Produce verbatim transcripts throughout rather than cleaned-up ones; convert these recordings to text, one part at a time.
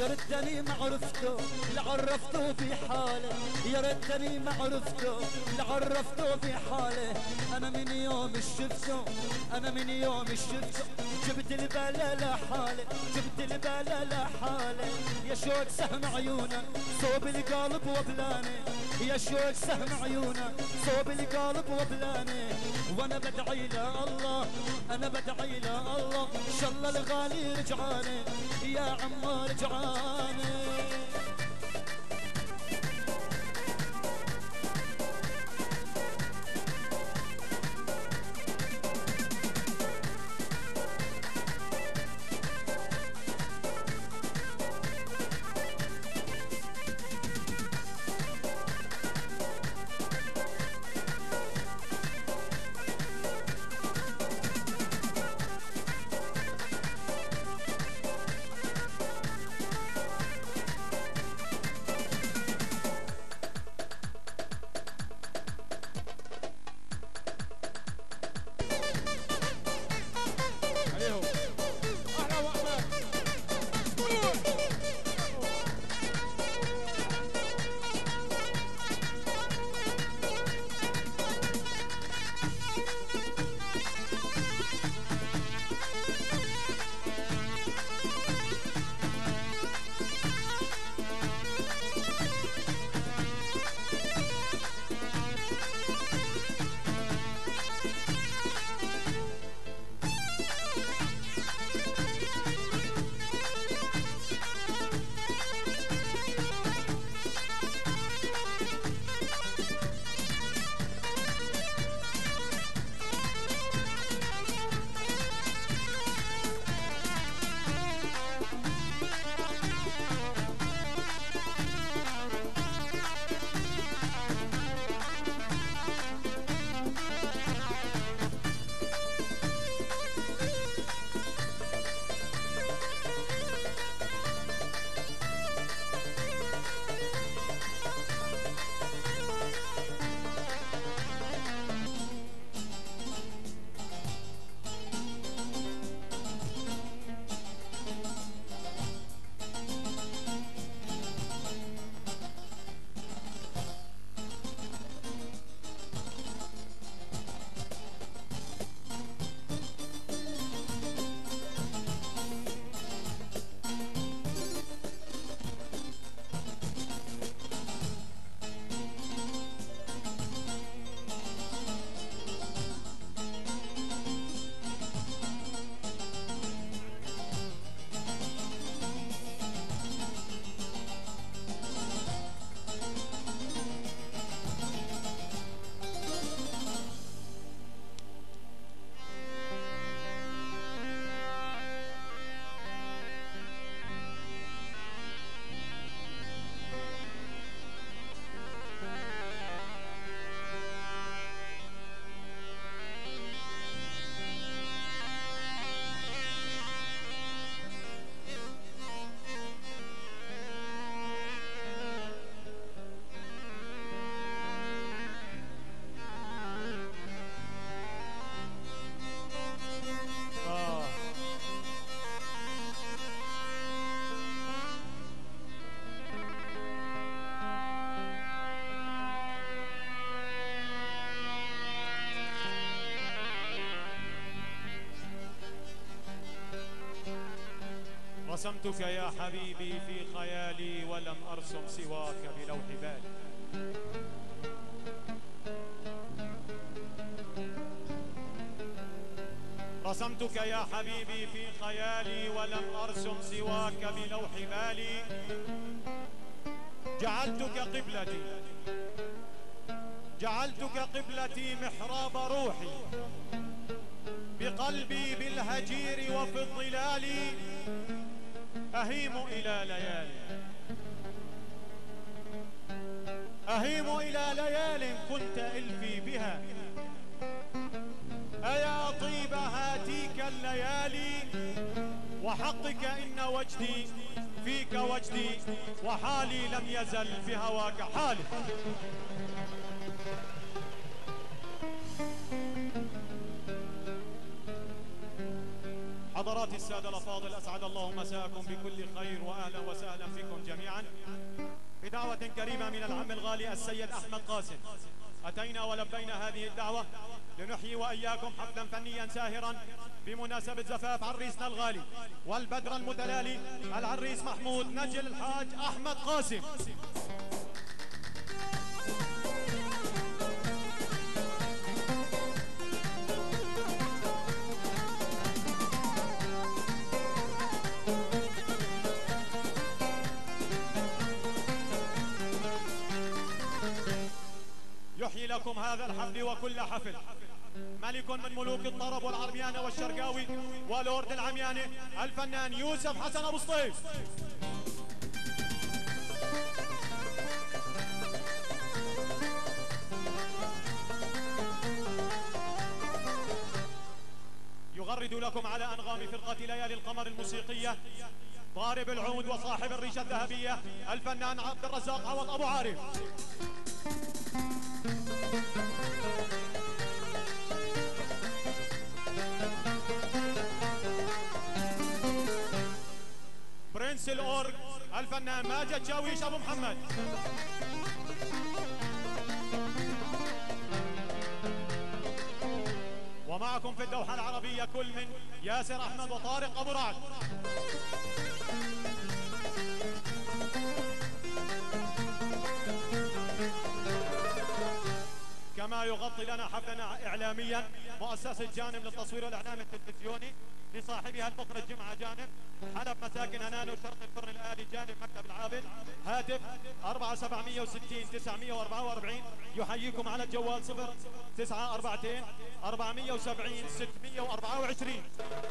يا ريتني ما عرفته لعرفته بحاله، يا ريتني ما عرفته لعرفته بحاله. انا من يوم شفته، انا من يوم شفته جبت البلا لحاله، جبت البلا لحاله. يا شوق سهم عيونه صوب القلب وبلانه، يا شوق سهم عيونه صوب القلب وبلانه. وانا بدعي له الله، انا بدعي له الله ان شاء الله الغالي رجعانه يا عمار رجعانه. رسمتك يا حبيبي في خيالي ولم أرسم سواك بلوح بالي. رسمتك يا حبيبي في خيالي ولم أرسم سواك بلوح بالي. جعلتك قبلتي، جعلتك قبلتي محراب روحي، بقلبي بالهجير وفي الظلال أهيم إلى ليالي، أهيم إلى ليال كنت ألفي بها. أيا طيب هاتيك الليالي، وحقك إن وجدي فيك وجدي، وحالي لم يزل في هواك حالي. حضرات السادة الأفاضل، أسعد الله مساءكم بكل خير وأهلا وسهلا فيكم جميعا. بدعوة كريمة من العم الغالي السيد أحمد قاسم أتينا ولبينا هذه الدعوة لنحيي وإياكم حفلا فنيا ساهرا بمناسبة زفاف عريسنا الغالي والبدر المتلالي العريس محمود نجل الحاج أحمد قاسم. يحيي لكم هذا الحفل وكل حفل ملك من ملوك الطرب والعربيانة والشرقاوي ولورد العميانة الفنان يوسف حسن أبو سطيف. يغرد لكم على أنغام فرقة ليالي القمر الموسيقية ضارب العود وصاحب الريشة الذهبية الفنان عبد الرزاق عوض أبو عارف. برنس الأورج الفنان ماجد شاويش أبو محمد. ومعكم في الدوحة العربية كل من ياسر أحمد وطارق أبو رعد. كما يغطي لنا حفلنا إعلاميا مؤسسة جانب للتصوير والإعلام التلفزيوني لصاحبها المخرج جمعة جانب، حلب مساكن هنانو شرق الفرن الآلي جانب مكتب العابد، هاتف أربعة سبعمية وستين تسعمية وأربعة وأربعين. يحييكم على الجوال صفر تسعة أربعتين أربعمية وسبعين ستمية وأربعة وعشرين.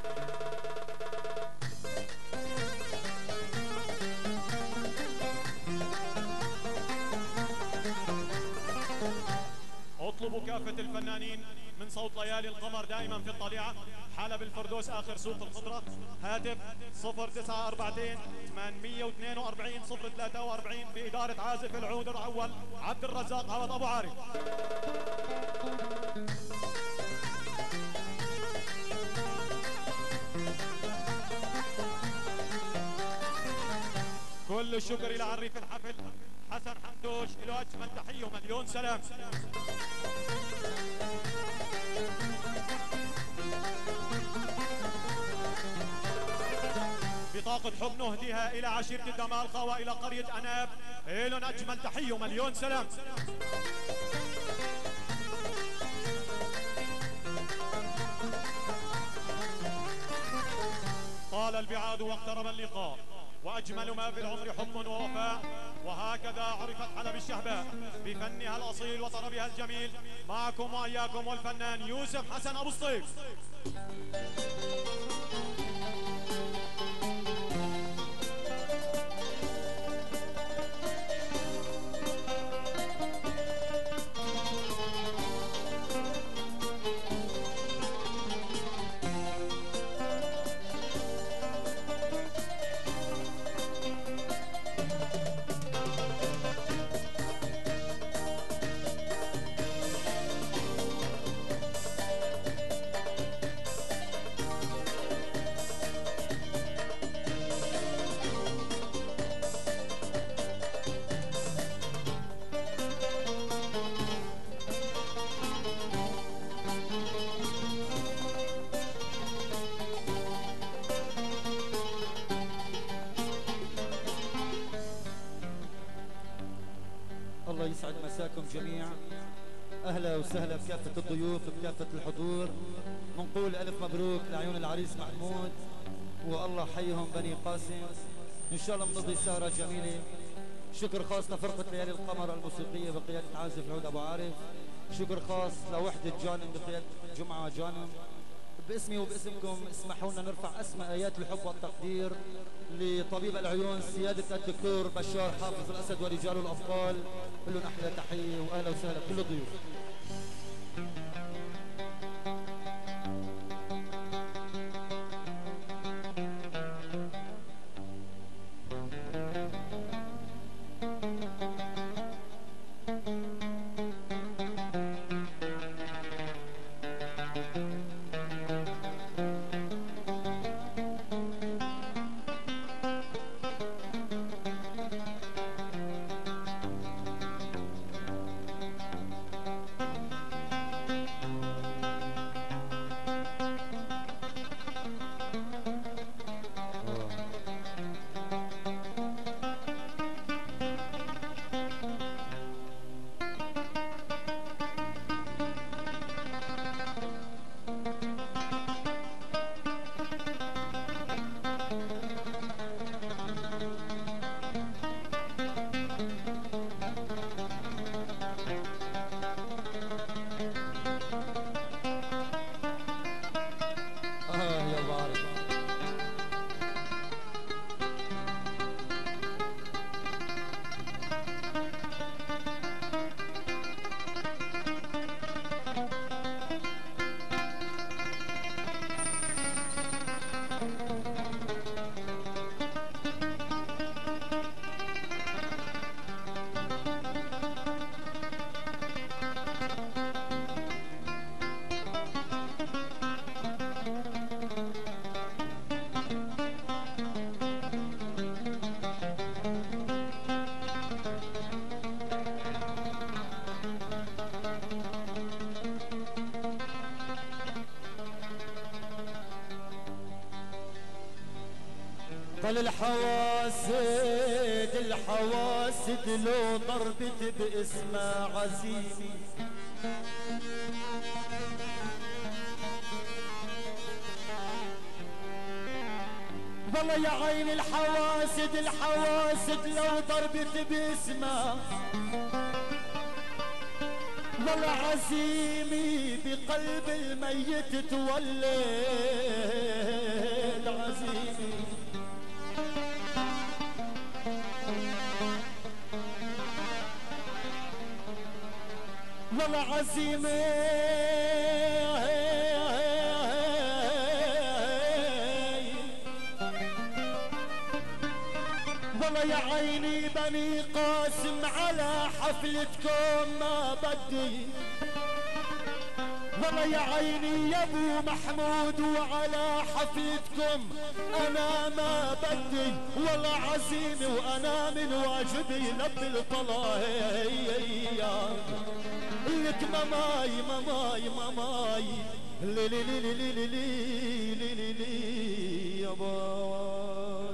اطلبوا كافة الفنانين من صوت ليالي القمر دائما في الطليعة، حلب الفردوس آخر سوق الخضرة، هاتف صفر تسعة أربعتين ثمانمية واثنين وأربعين صفر ثلاثة وأربعين بإدارة عازف العود الأول عبد الرزاق عوض أبو عارف. كل الشكر إلى عريف الحفل حسن حمدوش، له أجمل تحية ومليون سلام. بطاقة حب نهديها إلى عشيرة الدمالقة وإلى قرية أناب، إلهم أجمل تحية ومليون سلام. طال البعاد واقترب اللقاء، وأجمل ما في العمر حب ووفاء، وهكذا عرفت حلب الشهباء بفنها الأصيل وطربها الجميل. معكم وإياكم والفنان يوسف حسن أبو سطيف. الله يسعد مساكم جميعا. أهلا وسهلا بكافة الضيوف بكافة الحضور. منقول ألف مبروك لعيون العريس محمود، والله حيهم بني قاسم. إن شاء الله بنقضي سهرة جميلة. شكر خاص لفرقة ليالي القمر الموسيقية بقيادة عازف العود أبو عارف. شكر خاص لوحدة جانم بقيادة جمعة جانم. باسمي وباسمكم اسمحوا لنا نرفع أسمى آيات الحب والتقدير لطبيب العيون سيادة الدكتور بشار حافظ الأسد ورجال الأبطال. كلنا أحلى تحية وأهلا وسهلا بكل الضيوف. طل الحواسد الحواسد لو ضربت باسمها عزيمي والله يا عين الحواسد الحواسد لو ضربت باسمها والله عزيمي بقلب الميت تولد عزيمي والله عزيمي والله يا عيني بني قاسم على حفلتكم ما بدي والله يا عيني يا ابو محمود وعلى حفلتكم انا ما بدي والله عزيمي وانا من واجبي لبي الطلاهي لك ماماي ماماي ماماي لي لي لي لي لي لي لي لي لي يا باي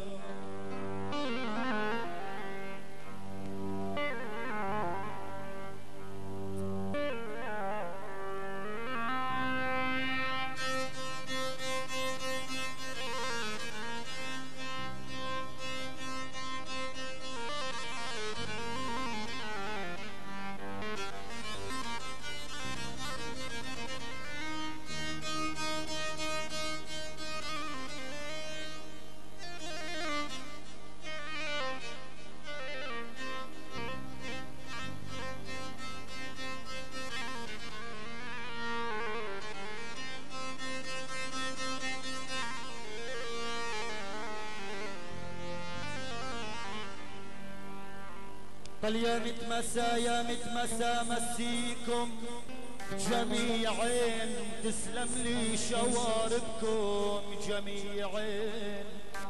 قال يا متمسى يا متمسى مسيكم جميعين تسلم لي شواربكم جميعين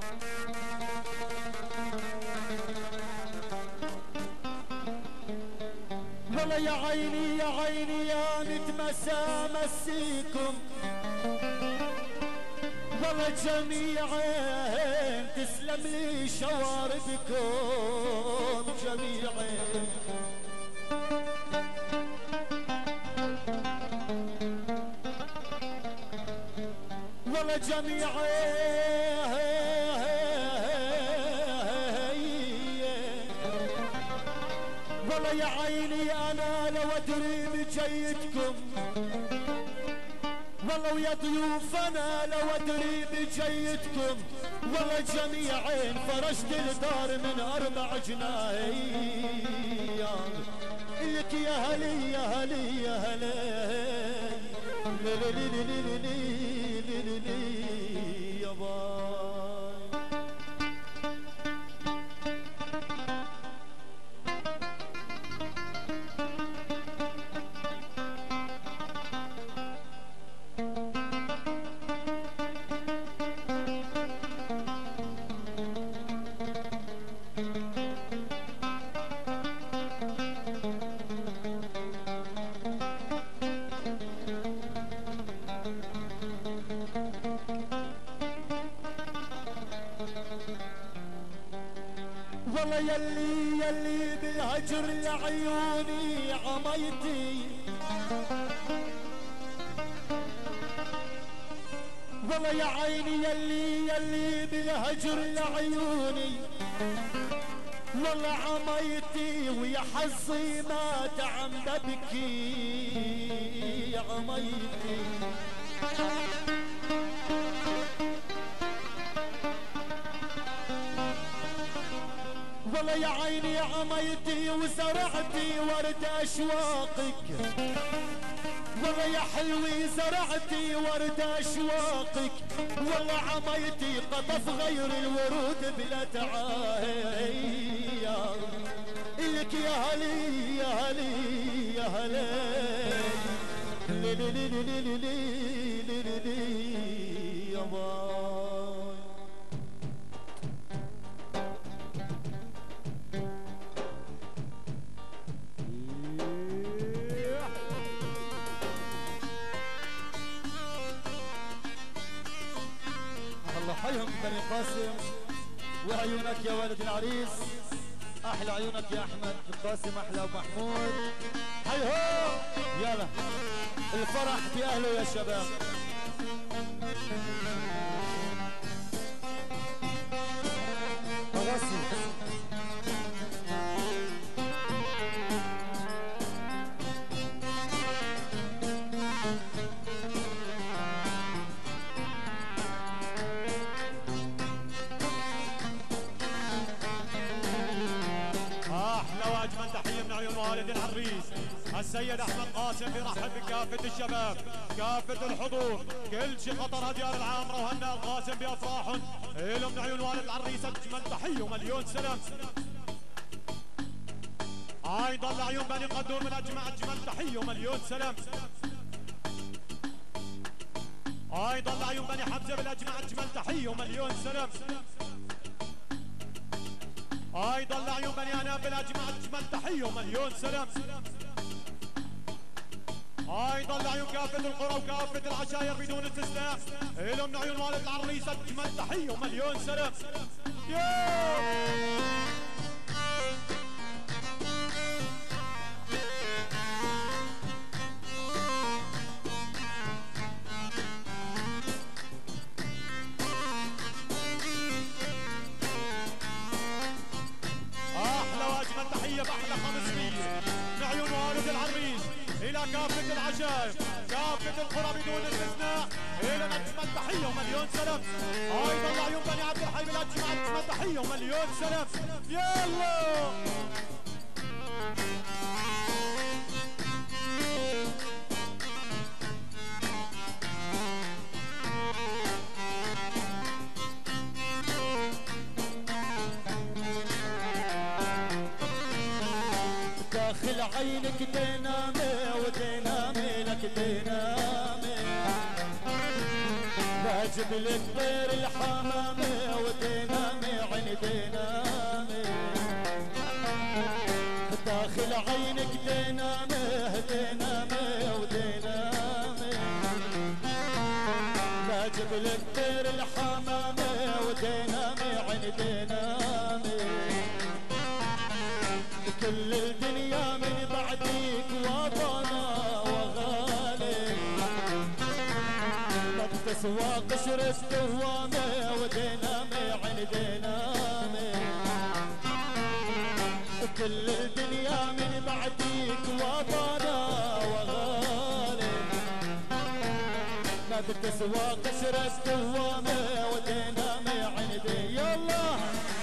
والله يا عيني يا عيني يا متمسى مسيكم والله جميعين تسلم لي شواربكم جميعين والله جميعين والله يا عيني انا لو ادري بجيتكم والله ويا ضيوف انا لو ادري بجيتكم والله جميعين فرشت الدار من اربع جناية لك يا هلي يا هلي يا هلي لي لي لي لي لي لي لي لي يا باي والله يلي يلي بالهجر لعيوني عميتي والله يا عيني يلي يلي بالهجر لعيوني والله عميتي ويا حظي ما تعم ببكي يا عميتي والله يا عيني يا عميتي وزرعتي ورد اشواقك والله يا حلوي زرعتي ورد اشواقك والله عميتي قطف غير الورود بلا تعايا لك يا هلي يا هلي يا هلي لي لي لي لي لي لي لي لي يا باي الله حيهم بني قاسم وعيونك يا ولد العريس، احلى عيونك يا احمد قاسم، احلى ابو محمود. هي هو يلا الفرح باهله يا شباب. غسل واجمل تحيه من عيون والد العريس السيد احمد قاسم، بيرحب بكافه الشباب، كافه الحضور، كل شي خطر ديار العامره وهنا القاسم بافراحهم. إلهم من عيون والد العريس اجمل تحيه ومليون سلام. ايضا لعيون بني قدور من اجمل اجمل تحيه ومليون سلام. ايضا لعيون بني حمزه بالاجمل اجمل تحيه ومليون سلام. ايضا لعيون بني انام بالاجمل اجمل تحيه ومليون سلام. ايضا لعيون كافه القرى وكافه العشاير بدون استثناء، الهم من عيون والد العريس اجمل تحيه ومليون سلام. تحية بأحلى خمسمية من عيون والد العريس إلى كافة العشائر، كافة القرى بدون استثناء، إلى أجمل تحية ومليون سلام. أيضا لعيون بني عبد الحي بالأجمل أجمل تحية ومليون سلام. يلا داخل عينك تنامي وتنامي لك تنامي، واجب لك طير الحمامي وتنامي عين تنامي. داخل عينك تنامي تنامي وتنامي، واجب لك طير الحمامي وتنامي عين تنامي. كل الدنيا من بعديك وطنا وغالي، ما بتسوى قشر الدوامة ودينامي عين دينامي. كل الدنيا من بعديك وطنا وغالي، ما بتسوى قشر الدوامة ودينامي عين دينامي. يلا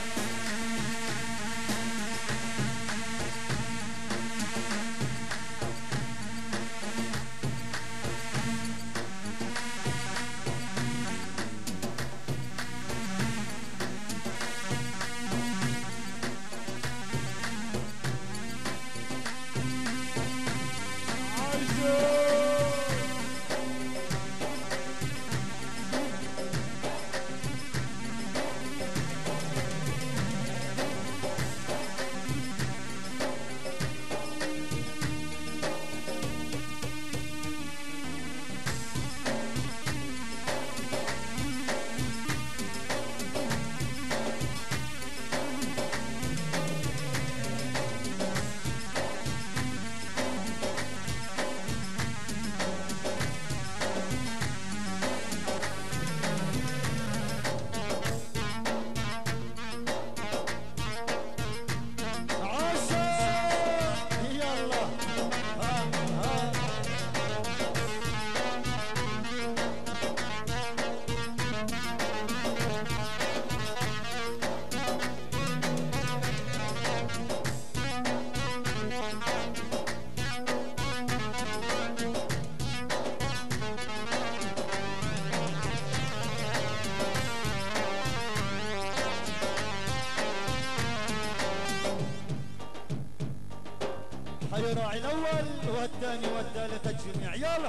حي راعي الاول والثاني والثالث الجميع. يلا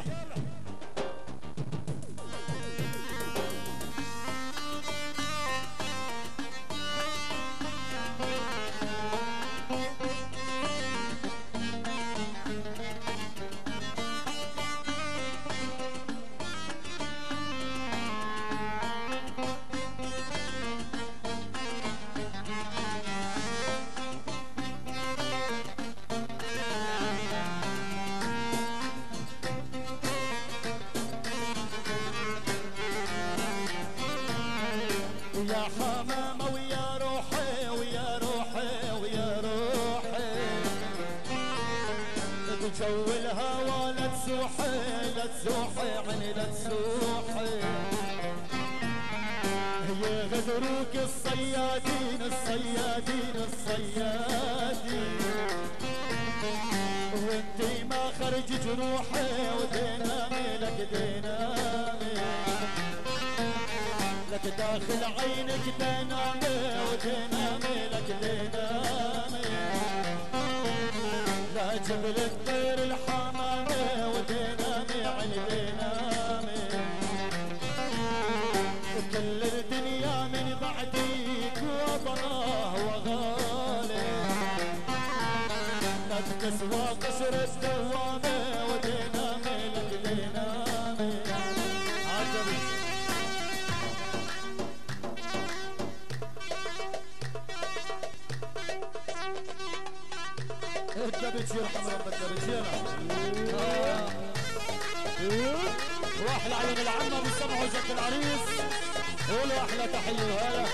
يدروك الصيادين الصيادين الصيادين، وانتي ما خرج جروحي ودينامي لك دينامي، لك داخل عينك دينامي ودينامي لك دينامي، لا جبل الطير الحمامي ودينامي عن دينامي، كل الدنيا من بعديك وطناه وغالي، لا تسوى قصر الدوامة ودينامي لك دينامي. عجبي الدبج يرحم رب الدبج يلا. واحلى عيون العمة بيسمعوا زك العريس، قولوا احلى تحية وهلا.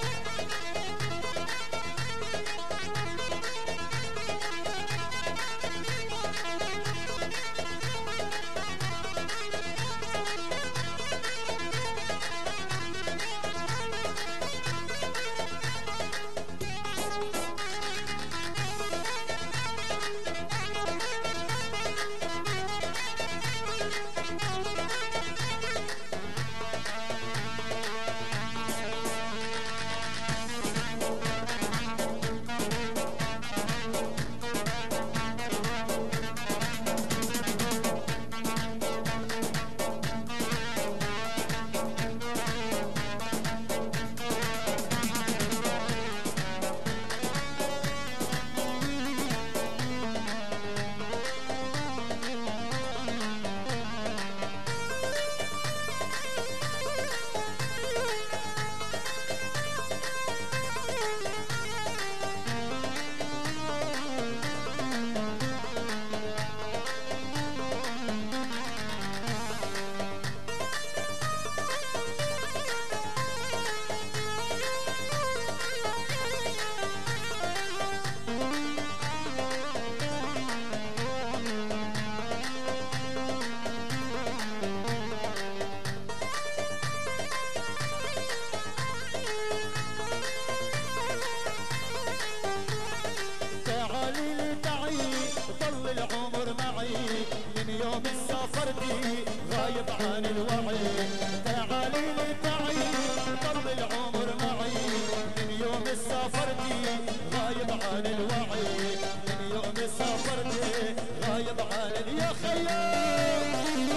العمر معي من يوم سافرتي غايب عن الوعي، تعالي لي تعي طل العمر معي من يوم سافرتي غايب عن الوعي، من يوم سافرتي غايب عن يا خيال.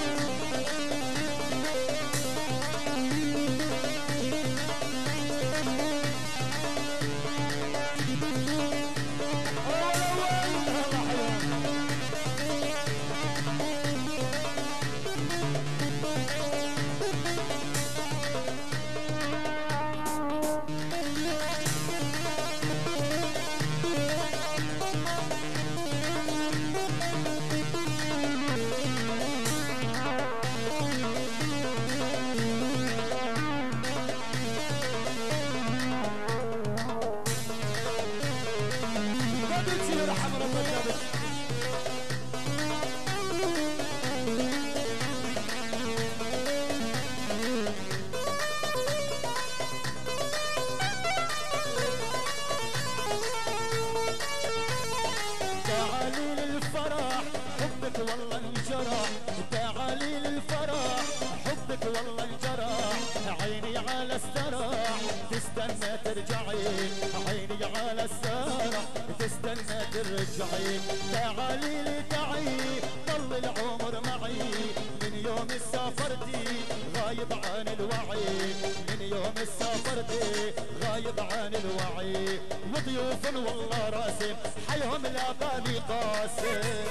والله انجرح تعالي للفرح حبك والله انجرح، عيني على السرح تستنى ترجعي، عيني على السرح تستنى ترجعي، تعالي لي تعي ضل العمر معي من يوم سافرتي غايب عن الوعي، من يوم سافرتي غايب عن الوعي، وضيوف والله راسم حيهم لا بالي قاسم،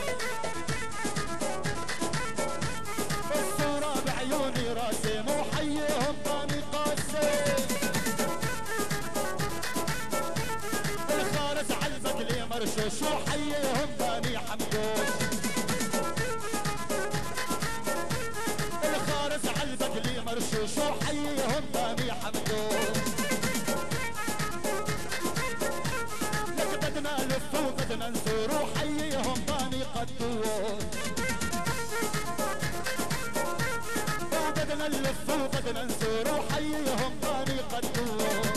الصورة بعيوني راسم وحيهم طاني قاسم، الخارج علبك لي مرشوش وحيهم باني حمدوش، الخارج علبك لي مرشوش وحيهم باني حمدوش، لك بدنا نلف وبدنا نزور وحيهم باني قدوش، بدنا نلف وبدنا نزور وحيهم باني قدوش،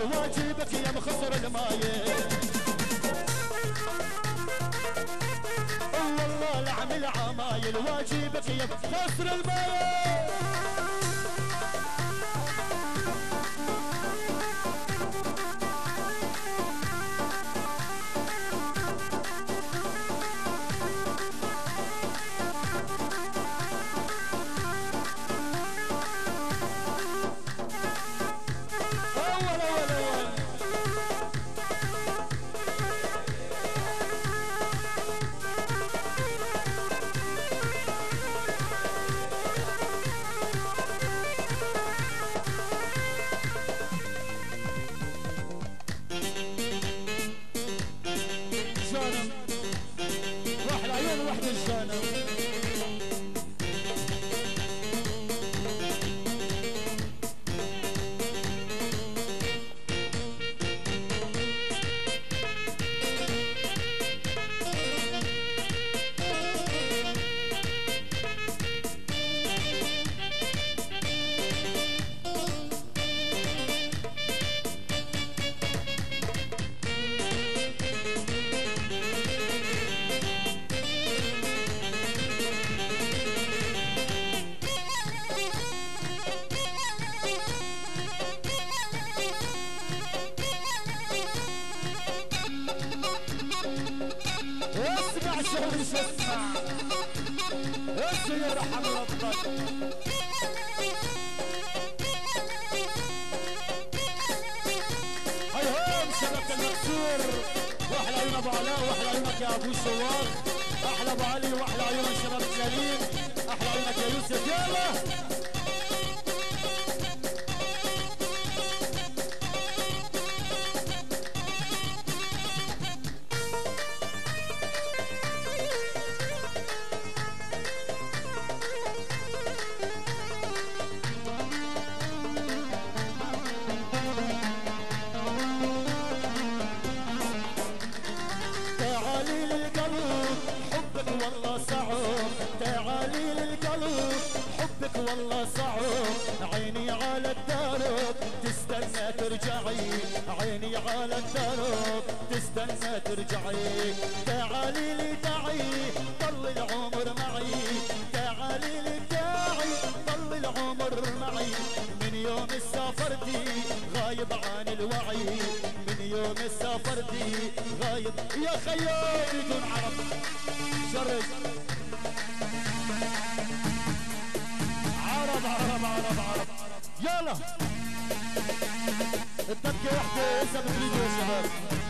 عمايل واجبك يا مخسر المايل والله العمل عمايل واجبك يا مخسر المايل والله صعب عيني على الدرب تستنى ترجعي عيني على الدرب تستنى ترجعي تعالي لي داعي ضل العمر معي تعالي لي داعي ضل العمر معي من يوم سافرتي غايب عن الوعي من يوم سافرتي غايب يا خيال بدون عرب شرج عرب عرب عرب عرب يلا الدبكة واحدة إذا بتريدوا يا شباب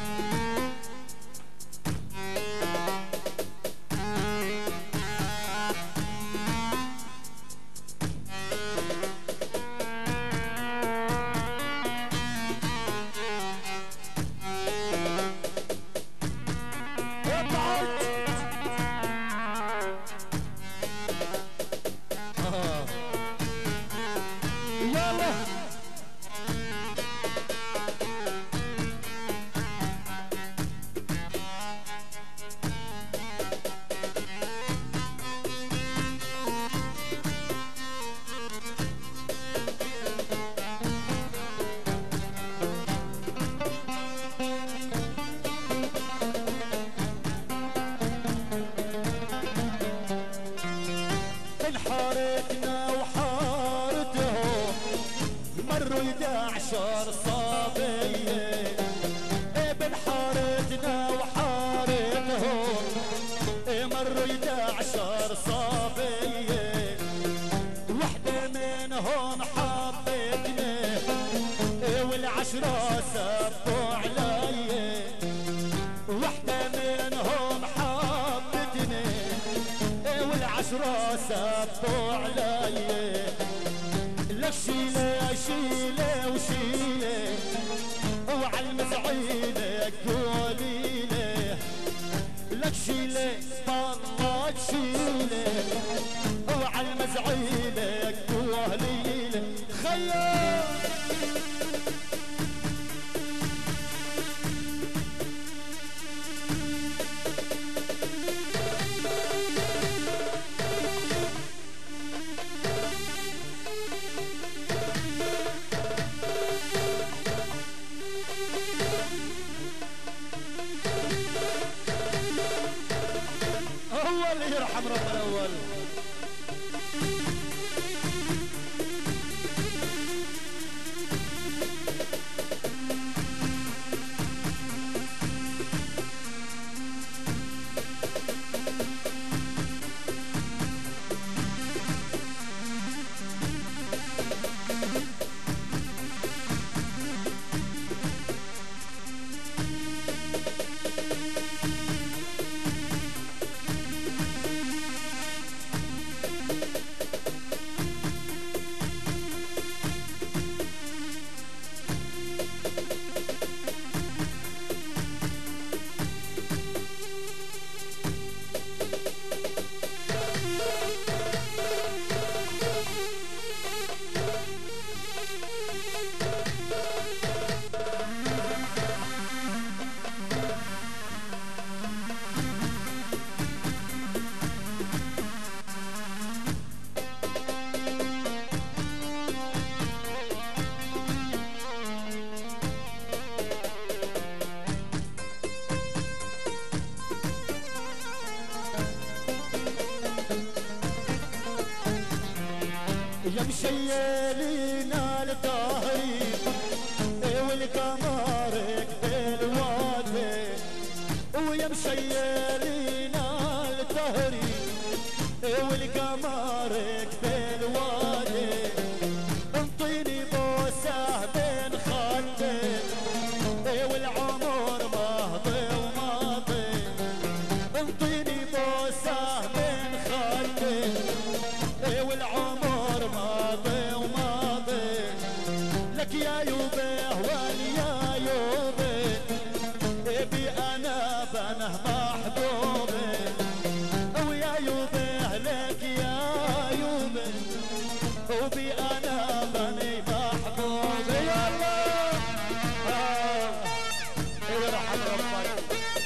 عشر صابية ابن حارتنا وحارتهم مروا يدا عشر صابية وحدة منهم حبتني والعشرة سبوا علي وحدة منهم حبتني والعشرة سبوا علي لك شيلة شيلة وشيلة وعالمزعينة قوليلة لك شيلة والله شيلة وعالمزعينة قوليلة خيال ويا مشيلينا الدهري والقمر بالوادي ويا مشيلينا الدهري والقمر بالوادي انطيني بوسه بين خدين والعمر ماضي وماضي انطيني بوسه بين خدين والعمر ماضي وماضي لك يا يوبه واليا يوبه ابي انا بنه محبوبه ويا يوبه لك يا يوبه وبي انا بني محبوبه يلا آه. يرحم ربك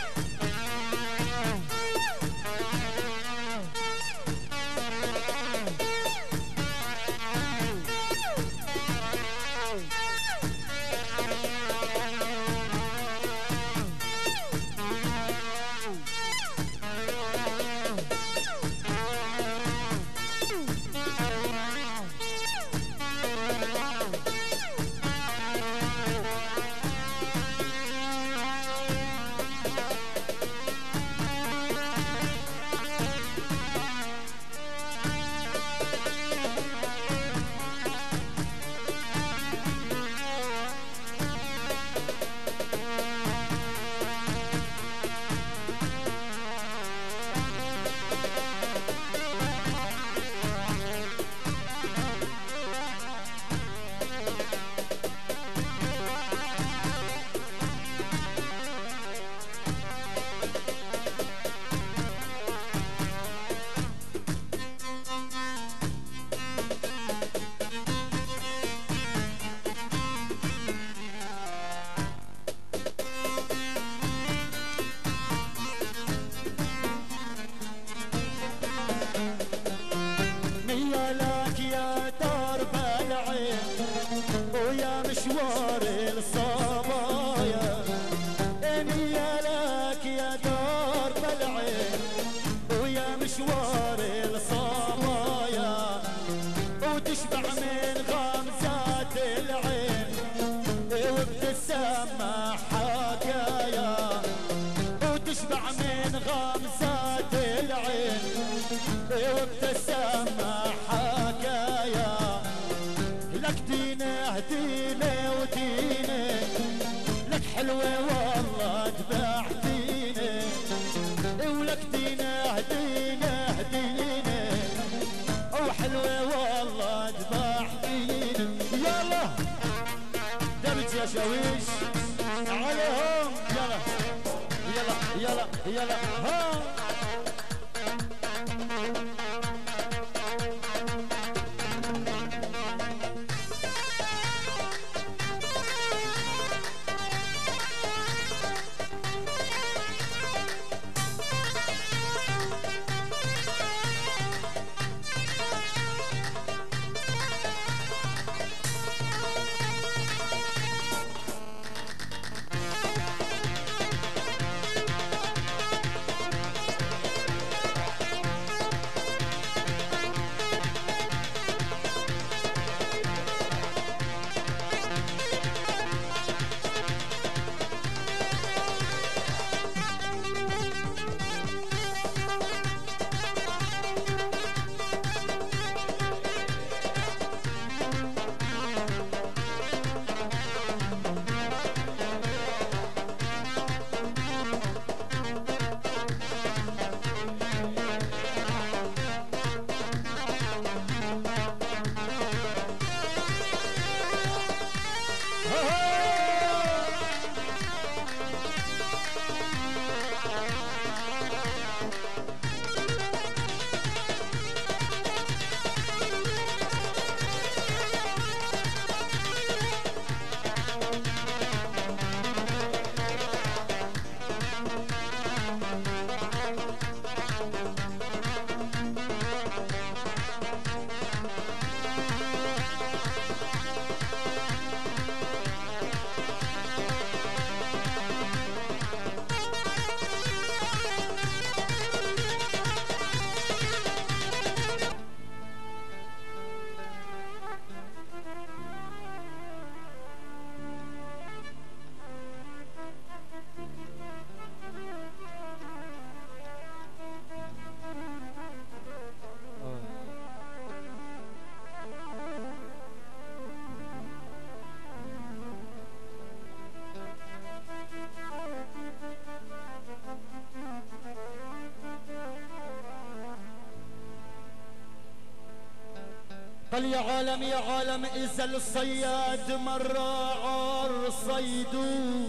مشوار الصبايا اني لك يا درب العين ويا مشوار الصبايا وتشبع من غمزات العين وبتسمع حكايا وتشبع من غمزات العين وبتسمع حكايا لك دينه دينه ودينه لك حلوة والله ذبحتيني ولك دينه دينه دينه وحلوة والله ذبحتيني يلا دبت يا شاويش عليهم يلا يلا يلا يلا ها قال يا عالم يا عالم إذا الصياد مرة عار صيدو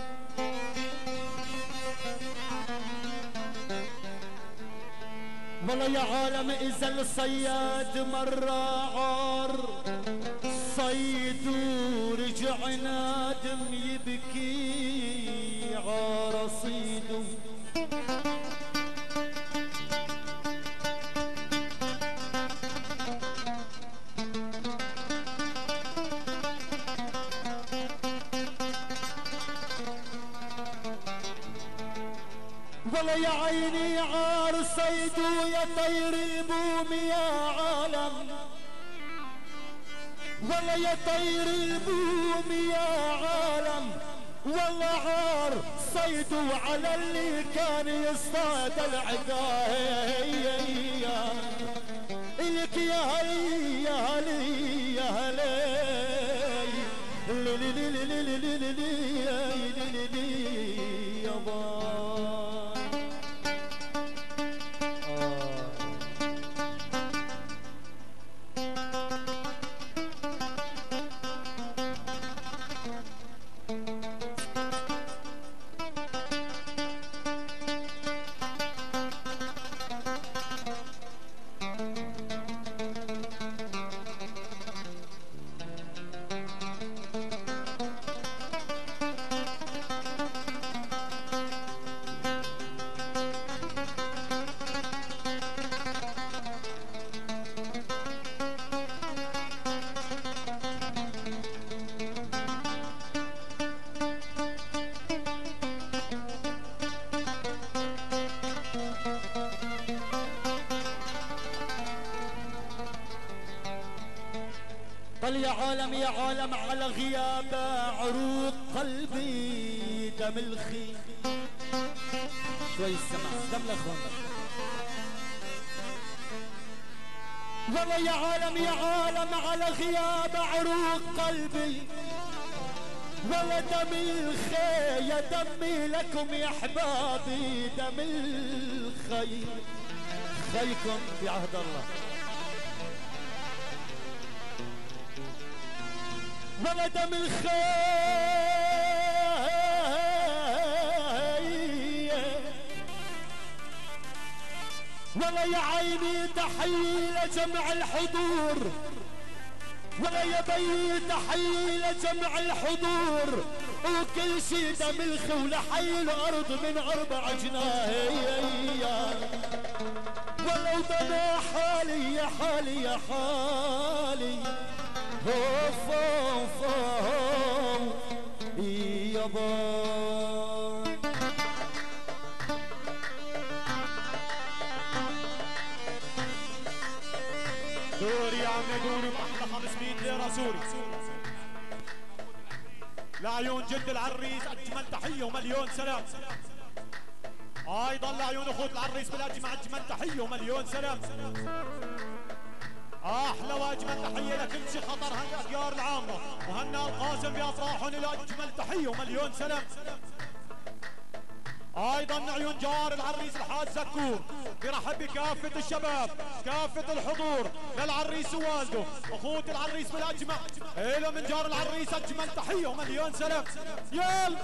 والله يا عالم إذا الصياد مرة عار صيدو رجع نادم يبكي عار صيدو والله يا عيني عار صيدو يا طير البوم يا عالم والله يا طير البوم يا عالم والله عار صيدو على اللي كان يصطاد العقاية إلك يا هلي يا هلي يا هلي لي لي لي لي لي لي لي لي لي يا باي. قال يا عالم يا عالم على غياب عروق قلبي دم الخي شوي السمع دم الاخوان والله يا عالم يا عالم على غياب عروق قلبي ولا دم الخي يا دمي لكم يا احبابي دم الخي خيكم في عهد الله ولا دم الخي ولا يا عيني تحيي لجمع الحضور ولا يا بي تحيي لجمع الحضور وكل شي دم الخي ولحي الارض من اربع جناهي ولو بنا حالي يا حالي يا حالي اوف اوف يا باي. دوري يا عمي دوري بأحلى خمسمية ليرة سوري لعيون جد العريس أجمل تحية ومليون سلام. أيضا لعيون أخوة العريس بالأجمل أجمل تحية ومليون سلام. احلى واجمل تحيه لكل شي خطر هالاخيار العامه وهنا القاسم بافراحهم الى اجمل تحيه ومليون سلام. ايضا عيون جار العريس الحاج زكور برحب بكافه الشباب كافه الحضور للعريس ووالده اخوه العريس بالاجمع الى من جار العريس اجمل تحيه ومليون سلام. يلا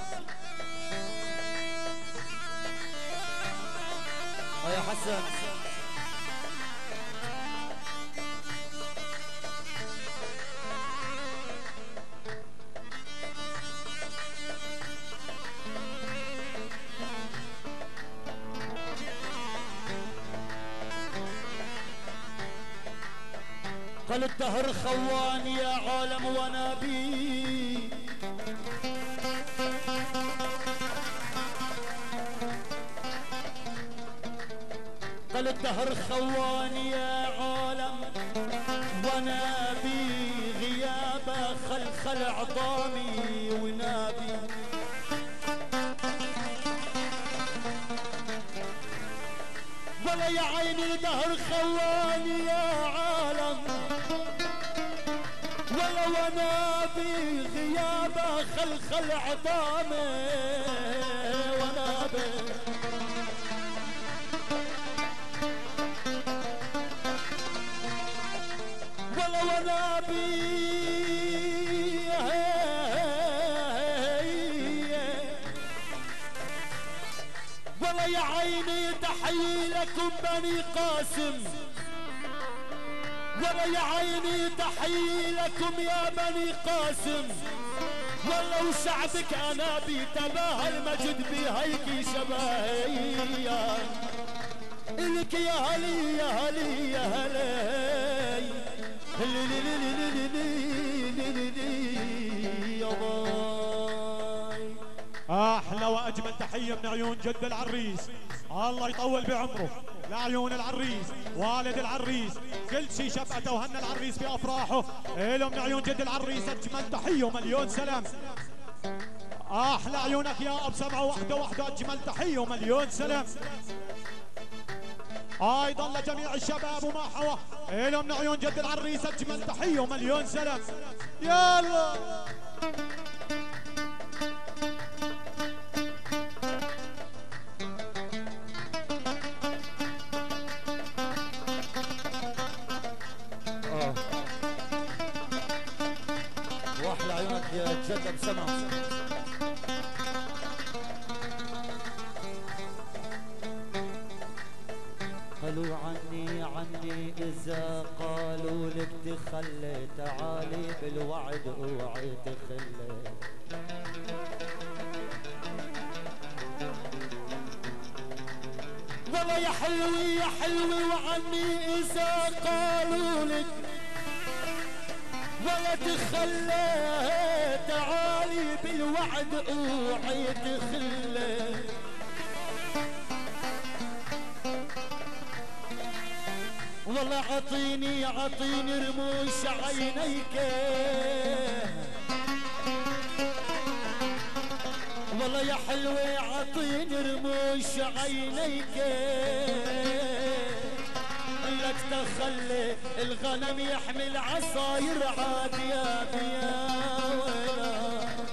يا حسن قال الدهر خوان يا عالم وانا بي قال الدهر خوان يا عالم وانا بي غيابه خلخل عظامي ونابي ولا يا عيني الدهر خوان يا عالم ولا وانا بغيابه خلخل عظامي وانا بي ولا انا بي والله يا عيني تحيي لكم بني قاسم، والله يا عيني تحيي لكم يا بني قاسم، والله وشعبك انا بيتباهى المجد بهيك شباهية الك يا هلي يا هلي يا هلي لي لي لي لي لي لي لي لي يا باي. احلى واجمل تحيه من عيون جد العريس، الله يطول بعمره، لعيون العريس والد العريس كل شي شبعته وهنا العريس بافراحه، له من عيون جد العريس اجمل تحيه ومليون سلام. احلى عيونك يا اب سبعه واحده واحده، اجمل تحيه ومليون سلام. ايضا لجميع الشباب وما حوى، له من عيون جد العريس اجمل تحيه ومليون سلام. يلا واحلى عيونك يا جد بسمع. قالوا عني عني إذا قالوا لك تخلي، تعالي بالوعد اوعي تخلي. والله يا حلوي يا حلوي وعني إذا قالوا لك ولا تخلي، تعالي بالوعد اوعي تخلي. والله عطيني عطيني رموش عينيك، والله يا حلوة عطيني رموش عينيك، لك تخلي الغنم يحمل عصاير عاد يا بيا ولا.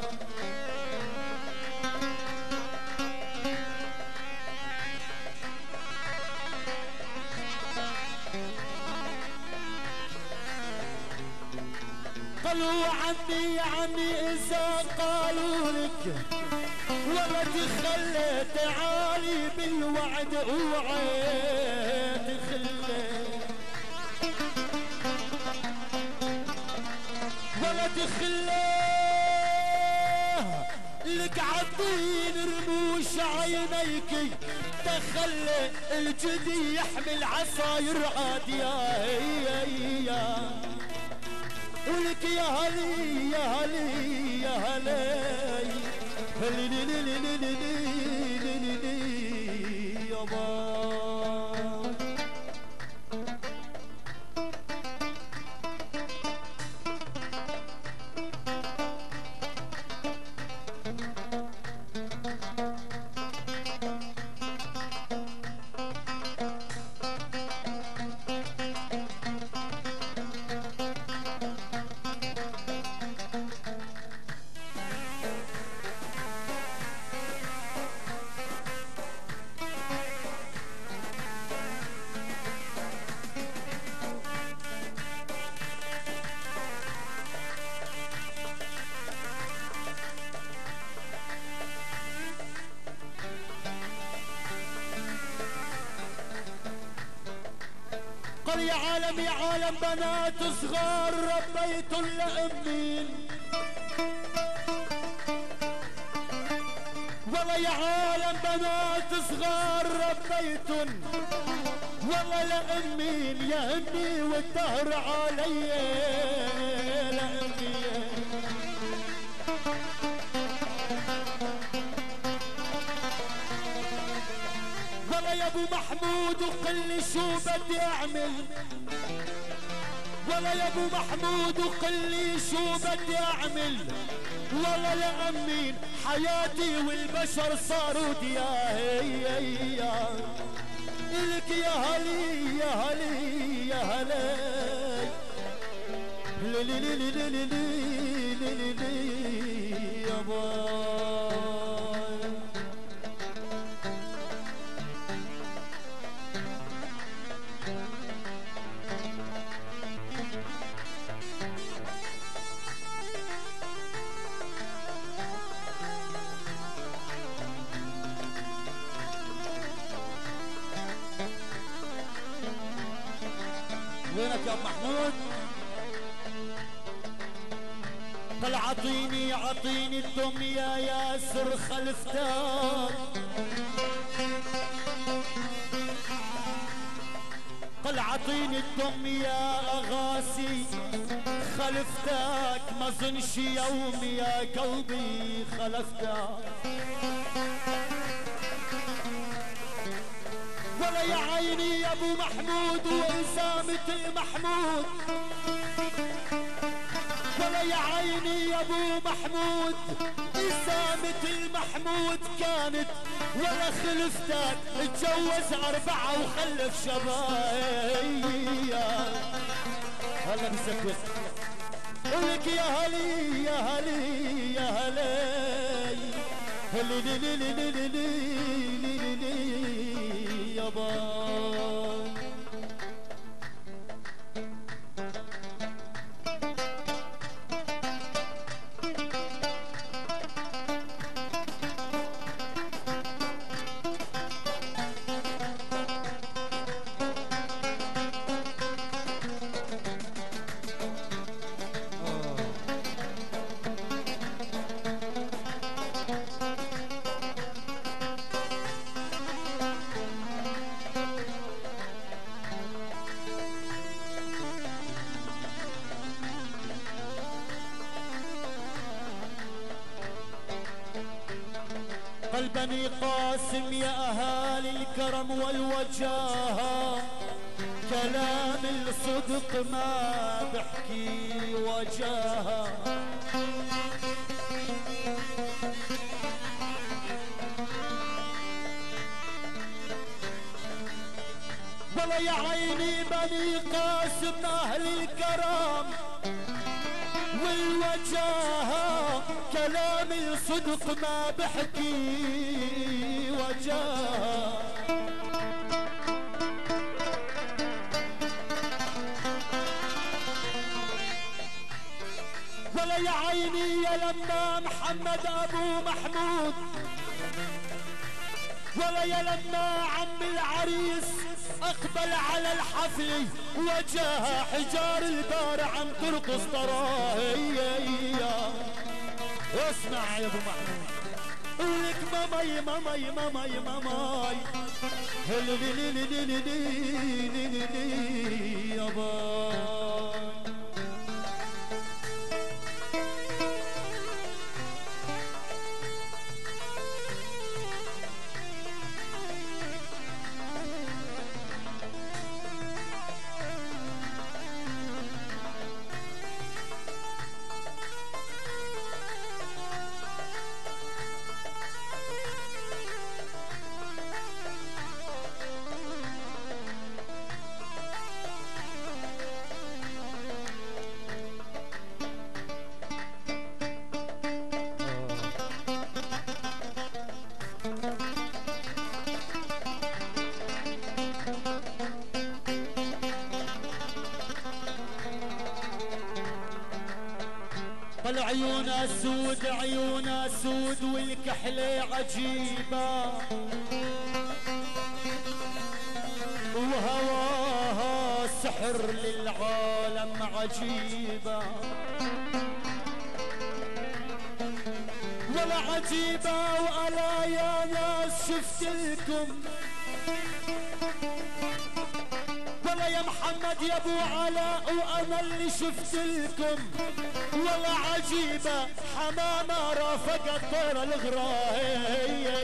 قالوا عني عني إذا قالوا لك ولا تخلي، تعالي بالوعد اوعي تخلي. ولا تخلي لك عطين رموش عينيك، تخلي الجدي يحمل عصاير عاد يا هي ولك يا هلي يا هلي يا هلي هلي لي لي لي لي لي لي لي يا باي. قال يا عالم يا عالم بنات صغار ربيت لأمين، والله يا عالم بنات صغار ربيتن، والله لأمين يا امي والدهر علي لأمي. والله يا ابو محمود وقل لي شو بدي اعمل، والله يا ابو محمود وقل لي شو بدي اعمل، والله لأمين حياتي والبشر صاروا دياهي. إلك يا هلي يا هلي يا هلي لي لي لي لي لي لي لي لي يا باي. يا محمود. قال عطيني عطيني الدم يا ياسر خلفتك، قال عطيني الدم يا اغاسي خلفتك، ما ظنش يوم يا قلبي خلفتك. ولا يا عيني يا ابو محمود وإسامة المحمود، ولا يا عيني يا ابو محمود إسامة المحمود كانت، ولا خلفتك اتجوز أربعة وخلف شباب. هلا بسكوت ولك يا هلي يا هلي يا هلي هلي لي لي لي لي لي لي لي يابا. قل بني قاسم يا أهالي الكرم والوجاهة، كلام الصدق ما بحكي وجاهة. ولا يا عيني بني قاسم أهل الكرم والوجاهة، كلام الصدق ما بحكي وجاهة. ولا يا عيني يا لما محمد ابو محمود، ولا يا لما عم العريس اقبل على الحفل وجاها حجار البار عم ترقص طراهية. اسمع يا ابو محمود ولك ماماي ماماي ماماي ماماي هلي لي لي لي لي لي لي لي يابا. قال عيونها سود عيونها سود والكحلة عجيبة، وهواها سحر للعالم عجيبة. ولا عجيبة وألا يا ناس شفت لكم، ولا يا محمد يا ابو علاء وانا اللي شفت لكم. ولا عجيبة حمامة رافقت طير الغراية،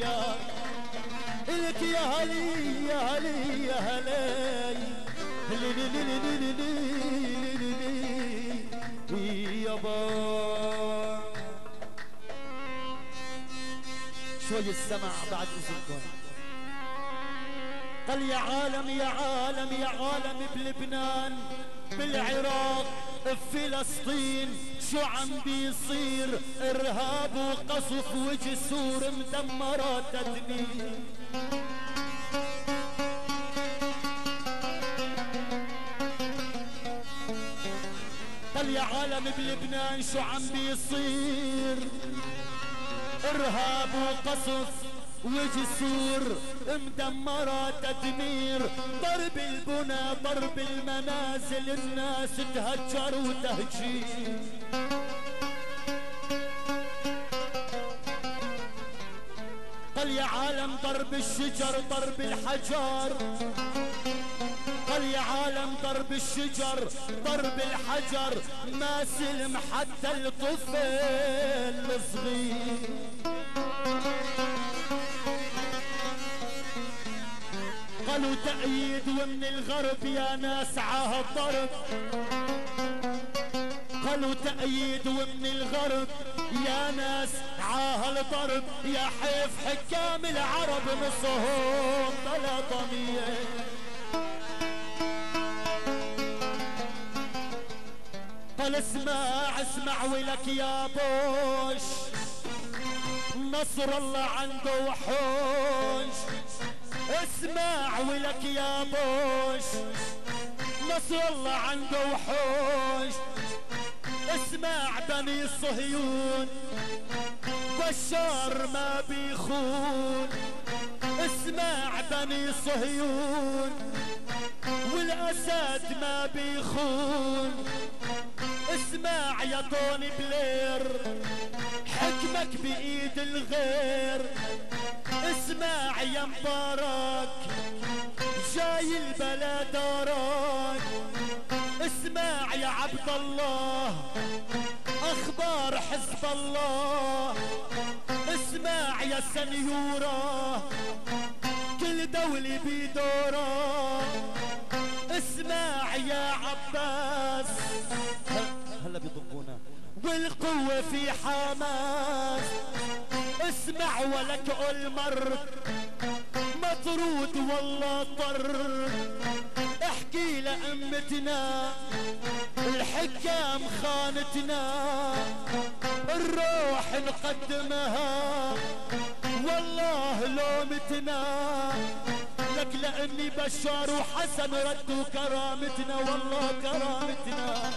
لك يا هلي يا هلي يا هلي لي لي لي لي لي لي لي يابا. شوي السمع بعد اذنكم. قال يا عالم يا عالم يا عالم بلبنان بالعراق بفلسطين شو عم بيصير، ارهاب وقصف وجسور مدمرة تدمير. قال يا عالم بلبنان شو عم بيصير، ارهاب وقصف وجسور مدمرة تدمير، ضرب البنى ضرب المنازل، الناس تهجر وتهجير. قال يا عالم ضرب الشجر ضرب الحجر، قال يا عالم ضرب الشجر ضرب الحجر، ما سلم حتى الطفل الصغير. قالوا تأييد ومن الغرب يا ناس عاه الضرب، قالوا تأييد ومن الغرب يا ناس عاه الضرب، يا حيف حكام العرب نصهم بلا ضمير. قال اسمع اسمع ولك يا بوش، نصر الله عنده وحوش. اسمع ولك يا بوش، نصر الله عنده وحوش. اسمع بني صهيون بشار ما بيخون، اسمع بني صهيون والاسد ما بيخون. اسمع يا طوني بلير حكمك بايد الغير. اسمع يا مبارك جاي البلا دارك. اسمع يا عبد الله اخبار حزب الله. اسمع يا سنيورة كل دولة بدورة. اسمع يا عباس هلا بيضبونا والقوة في حماس. اسمع ولك المر مطرود والله طر. احكي لأمتنا الحكام خانتنا، الروح نقدمها والله لومتنا. لك لأني بشار وحسن ردوا كرامتنا والله كرامتنا.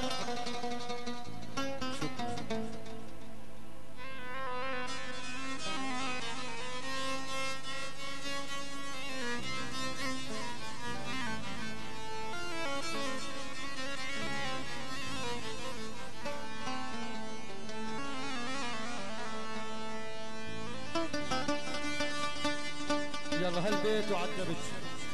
يلا هالبيت وعدبت.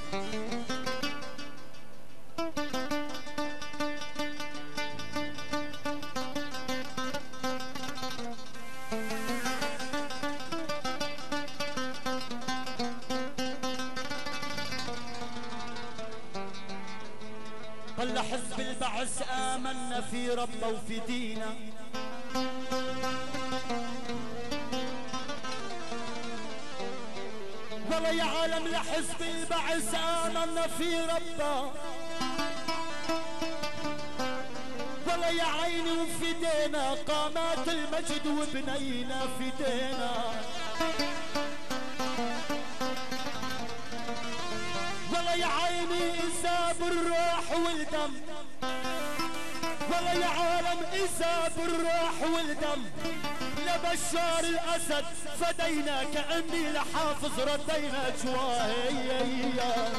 قل حزب البعث آمنا في ربنا وفي دينا. والله يا عالم لحزب البعث آمنا في ربنا. والله يا عيني وفدينا قامات المجد وبنينا فدينا. والله يا عيني إذا بالروح والدم. والله يا عالم إذا بالروح والدم لبشار الأسد فدينا كأني لحافظ ردينا جواهي.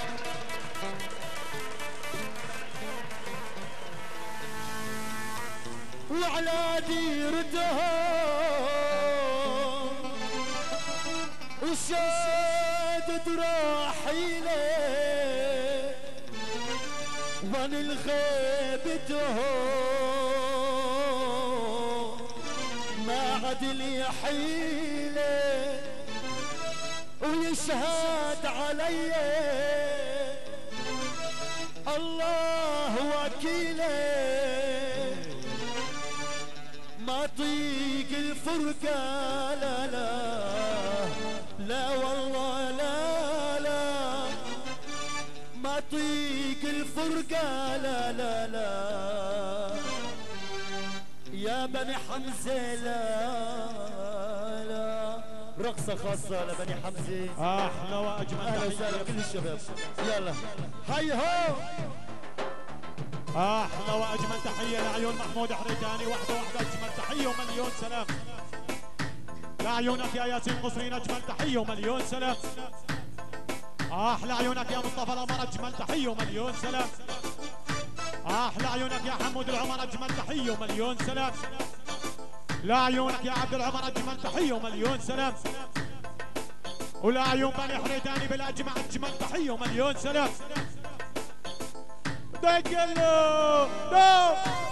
وعلى ديرتهم وشادد راحيله وان الغيبتهم ما عاد لي حيله ويشهد علي الله وكيله. ما طيق الفرقة لا لا لا والله لا لا. ما طيق الفرقة لا لا لا يا بني حمزة لا لا. رقصة خاصة لبني حمزة. احلى واجمل اهلا وسهلا كل الشباب. يلا هاي هو. احلى واجمل تحيه لعيون محمود حريتاني. واحده واحده اجمل تحيه ومليون سلام. لعيونك يا ياسين قصرين اجمل تحيه ومليون سلام. احلى عيونك يا مصطفى القمر اجمل تحيه ومليون سلام. احلى عيونك يا حمود العمر اجمل تحيه ومليون سلام. لا عيونك يا عبد العمر اجمل تحيه ومليون سلام. ولا عيون بني حريتاني بالاجمع اجمل تحيه ومليون سلام. دق له